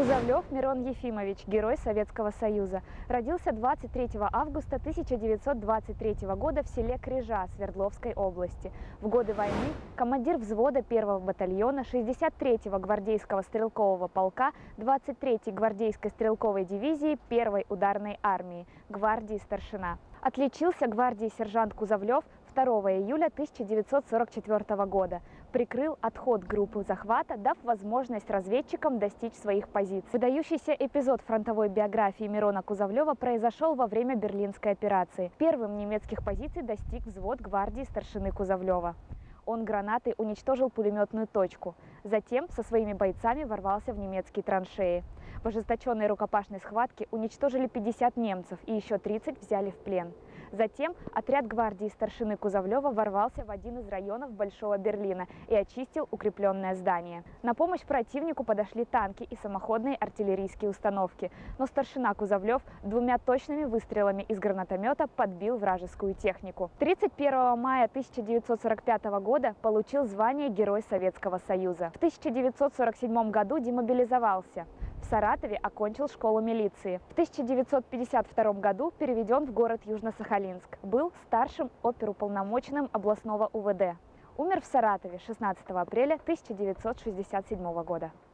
Кузовлев Мирон Ефимович, герой Советского Союза. Родился 23 августа 1923 года в селе Крижа Свердловской области. В годы войны командир взвода 1-го батальона 63-го гвардейского стрелкового полка 23-й гвардейской стрелковой дивизии 1-й ударной армии, гвардии старшина. Отличился гвардии сержант Кузовлев 2 июля 1944 года. Прикрыл отход группы захвата, дав возможность разведчикам достичь своих позиций. Выдающийся эпизод фронтовой биографии Мирона Кузовлева произошел во время Берлинской операции. Первым немецких позиций достиг взвод гвардии старшины Кузовлева. Он гранатой уничтожил пулеметную точку. Затем со своими бойцами ворвался в немецкие траншеи. В ожесточенной рукопашной схватке уничтожили 50 немцев и еще 30 взяли в плен. Затем отряд гвардии старшины Кузовлева ворвался в один из районов Большого Берлина и очистил укрепленное здание. На помощь противнику подошли танки и самоходные артиллерийские установки, но старшина Кузовлев 2 точными выстрелами из гранатомета подбил вражескую технику. 31 мая 1945 года получил звание Герой Советского Союза. В 1947 году демобилизовался. В Саратове окончил школу милиции. В 1952 году переведен в город Южно-Сахалинск. Был старшим оперуполномоченным областного УВД. Умер в Саратове 16 апреля 1967 года.